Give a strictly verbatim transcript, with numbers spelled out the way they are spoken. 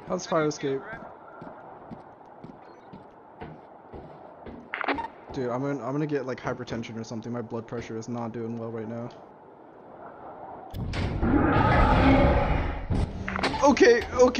How's fire escape? Dude, I'm gonna I'm gonna get like hypertension or something. My blood pressure is not doing well right now. Okay, okay.